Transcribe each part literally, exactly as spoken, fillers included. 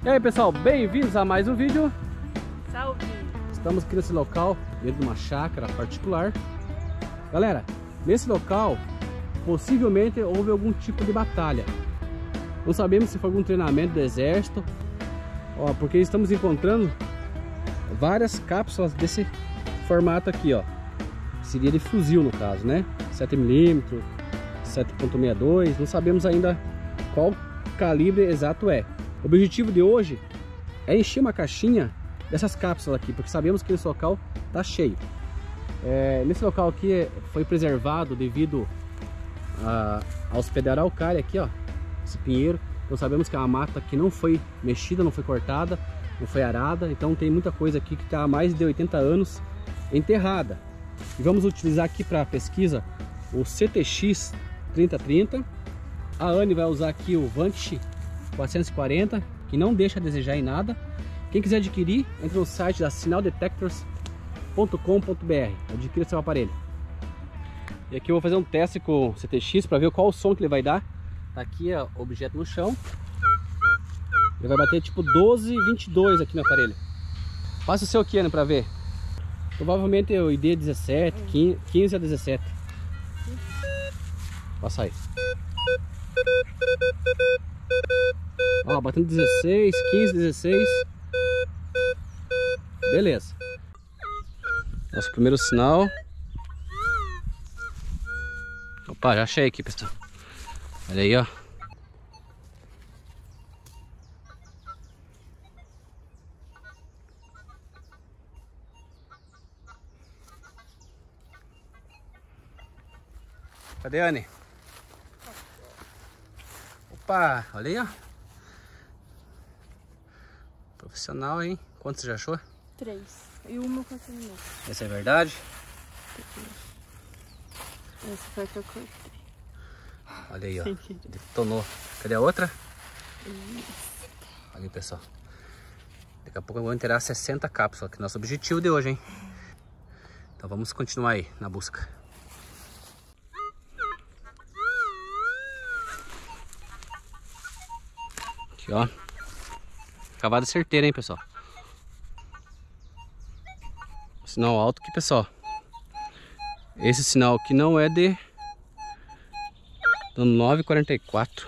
E aí pessoal, bem-vindos a mais um vídeo. Salve! Estamos aqui nesse local, dentro de uma chácara particular. Galera, nesse local, possivelmente houve algum tipo de batalha. Não sabemos se foi algum treinamento do exército, ó, porque estamos encontrando várias cápsulas desse formato aqui, ó. Seria de fuzil no caso, né? sete milímetros, sete ponto sessenta e dois, não sabemos ainda qual calibre exato é. O objetivo de hoje é encher uma caixinha dessas cápsulas aqui, porque sabemos que esse local está cheio. É, nesse local aqui foi preservado devido a, a hospedar araucária aqui, ó, esse pinheiro. Então sabemos que é uma mata que não foi mexida, não foi cortada, não foi arada. Então tem muita coisa aqui que está há mais de oitenta anos enterrada. E vamos utilizar aqui para pesquisa o C T X trinta trinta. A Anne vai usar aqui o Vanquish quatrocentos e quarenta, que não deixa a desejar em nada. Quem quiser adquirir, entre no site da sinal detectors ponto com ponto br, adquira seu aparelho. E aqui eu vou fazer um teste com o C T X para ver qual o som que ele vai dar. Tá aqui ó, o objeto no chão. Ele vai bater tipo doze, vinte e dois aqui no aparelho. Passa o seu aqui, Ana, para ver. Provavelmente o I D dezessete, quinze a dezessete. Passa aí. Ó, batendo dezesseis, quinze, dezesseis. Beleza. Nosso primeiro sinal. Opa, já achei aqui, pessoal. Olha aí, ó. Cadê a Anne? Opa, olha aí, ó. Profissional, hein? Quanto você já achou? Três. E uma com essa menina. Essa é verdade? Essa foi a que eu cortei. Olha aí, ó. Detonou. Cadê a outra? Olha aí, pessoal. Daqui a pouco eu vou inteirar sessenta cápsulas, que é o nosso objetivo de hoje, hein? Então vamos continuar aí na busca. Aqui, ó. Cavada certeira, hein, pessoal. Sinal alto aqui, pessoal. Esse sinal aqui não é de... do nove quarenta e quatro.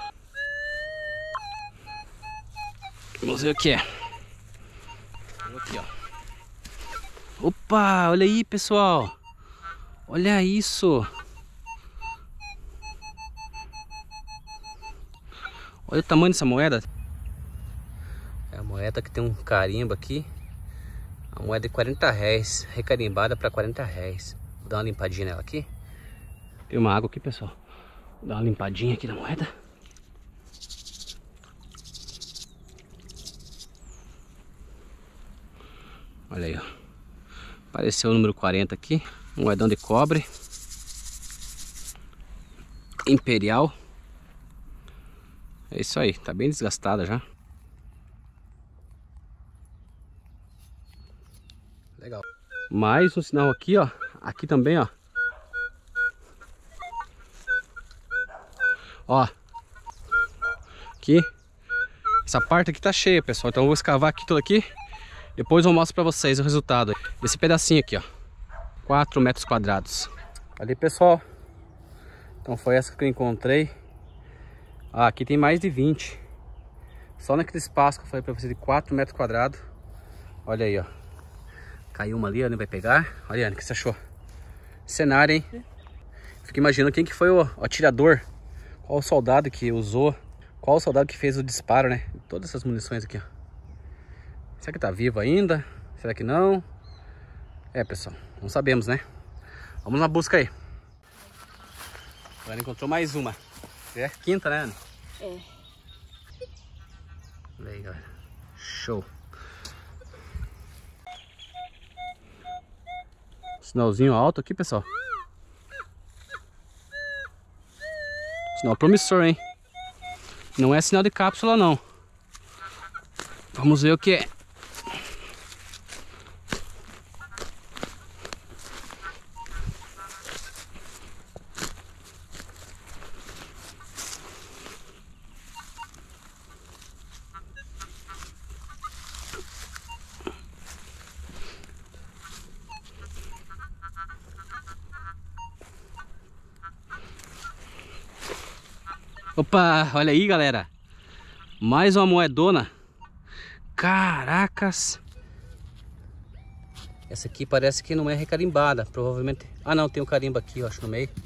Vamos ver o que é. Aqui, ó. Opa, olha aí, pessoal. Olha isso. Olha o tamanho dessa moeda. É a moeda que tem um carimbo aqui. A moeda de quarenta reais, recarimbada para quarenta reais. Vou dar uma limpadinha nela aqui. Tem uma água aqui, pessoal. Vou dar uma limpadinha aqui na moeda. Olha aí, ó. Apareceu o número quarenta aqui. Um moedão de cobre. Imperial. É isso aí, tá bem desgastada já. Legal. Mais um sinal aqui, ó. Aqui também, ó. Ó. Aqui. Essa parte aqui tá cheia, pessoal. Então eu vou escavar aqui tudo aqui. Depois eu mostro pra vocês o resultado desse pedacinho aqui, ó. quatro metros quadrados. Ali, pessoal. Então foi essa que eu encontrei. Ah, aqui tem mais de vinte. Só naquele espaço que eu falei pra você de quatro metros quadrados. Olha aí, ó. Caiu uma ali, a Anne vai pegar. Olha, Anne, o que você achou? Cenário, hein? Fico imaginando quem que foi o, o atirador. Qual o soldado que usou. Qual o soldado que fez o disparo, né? Todas essas munições aqui, ó. Será que tá vivo ainda? Será que não? É, pessoal, não sabemos, né? Vamos na busca aí. A Anne encontrou mais uma. É a quinta, né, Anne? É. Olha aí, galera. Show. Sinalzinho alto aqui, pessoal. Sinal promissor, hein? Não é sinal de cápsula, não. Vamos ver o que é. Opa, olha aí, galera. Mais uma moedona. Caracas. Essa aqui parece que não é recarimbada. Provavelmente... Ah, não, tem um carimbo aqui, eu acho, no meio.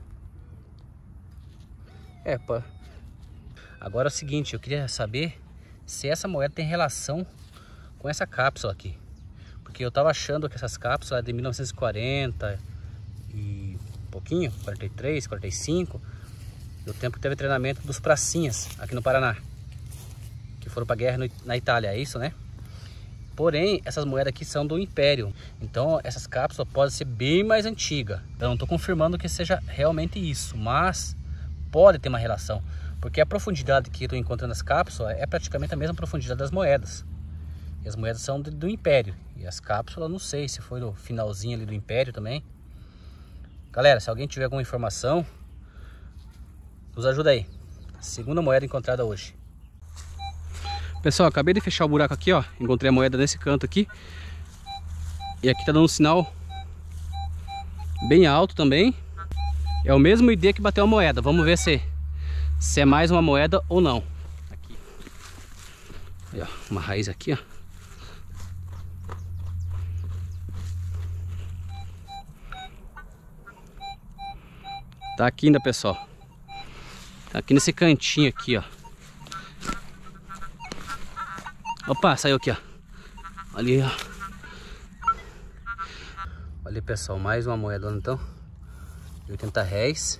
É, pá. Agora é o seguinte, eu queria saber se essa moeda tem relação com essa cápsula aqui. Porque eu tava achando que essas cápsulas é de mil novecentos e quarenta e pouquinho, quarenta e três, quarenta e cinco, do tempo que teve treinamento dos pracinhas aqui no Paraná, que foram pra guerra no, na Itália, é isso, né? Porém, essas moedas aqui são do Império, então essas cápsulas podem ser bem mais antigas. Eu não tô confirmando que seja realmente isso, mas pode ter uma relação, porque a profundidade que eu tô encontrando nas cápsulas é praticamente a mesma profundidade das moedas. E as moedas são do, do Império. E as cápsulas, não sei se foi no finalzinho ali do Império também. Galera, se alguém tiver alguma informação, nos ajuda aí. Segunda moeda encontrada hoje. Pessoal, acabei de fechar o buraco aqui, ó. Encontrei a moeda nesse canto aqui. E aqui tá dando um sinal bem alto também. É o mesmo I D que bateu a moeda. Vamos ver se, se é mais uma moeda ou não. Aqui. Aí, ó, uma raiz aqui, ó. Tá aqui ainda, pessoal. Tá aqui nesse cantinho aqui, ó. Opa, saiu aqui, ó. Ali, ó. Olha, pessoal, mais uma moedona então. De oitenta réis.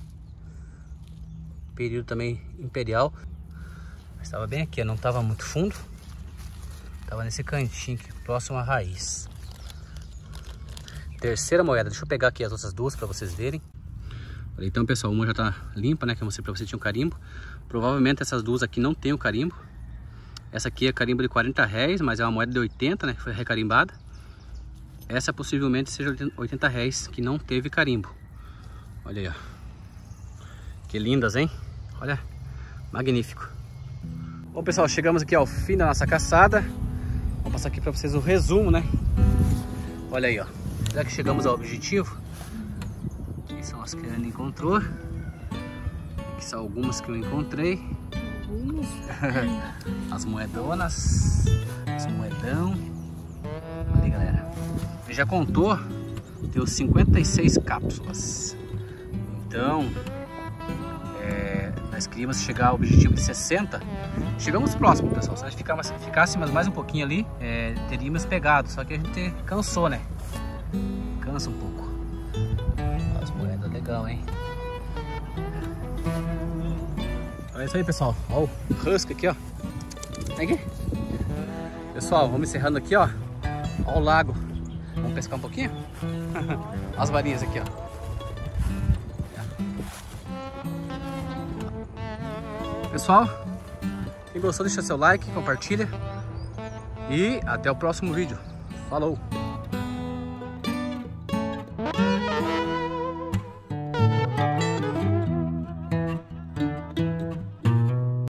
Período também imperial. Mas tava bem aqui, ó. Não tava muito fundo. Tava nesse cantinho aqui, próximo à raiz. Terceira moeda. Deixa eu pegar aqui as outras duas pra vocês verem. Então, pessoal, uma já tá limpa, né? Que eu mostrei pra você, tinha um carimbo. Provavelmente essas duas aqui não tem o carimbo. Essa aqui é carimbo de quarenta réis, mas é uma moeda de oitenta, né? Que foi recarimbada. Essa possivelmente seja oitenta réis, que não teve carimbo. Olha aí, ó. Que lindas, hein? Olha, magnífico. Bom, pessoal, chegamos aqui ao fim da nossa caçada. Vou passar aqui pra vocês o resumo, né? Olha aí, ó. Já que chegamos ao objetivo. São as que a Ana encontrou. Aqui são algumas que eu encontrei. As moedonas. Os moedão. Ali, galera. Ele já contou. Deu cinquenta e seis cápsulas. Então, é, nós queríamos chegar ao objetivo de sessenta. Chegamos próximo, pessoal. Se nós ficássemos mais um pouquinho ali, é, teríamos pegado. Só que a gente cansou, né? Cansa um pouco. Legal, hein? Olha isso aí, pessoal. Olha o husky aqui, ó. Vem aqui. Pessoal, vamos encerrando aqui, ó. Olha o lago. Vamos pescar um pouquinho? As varinhas aqui, ó. Pessoal, quem gostou, deixa seu like, compartilha. E até o próximo vídeo. Falou!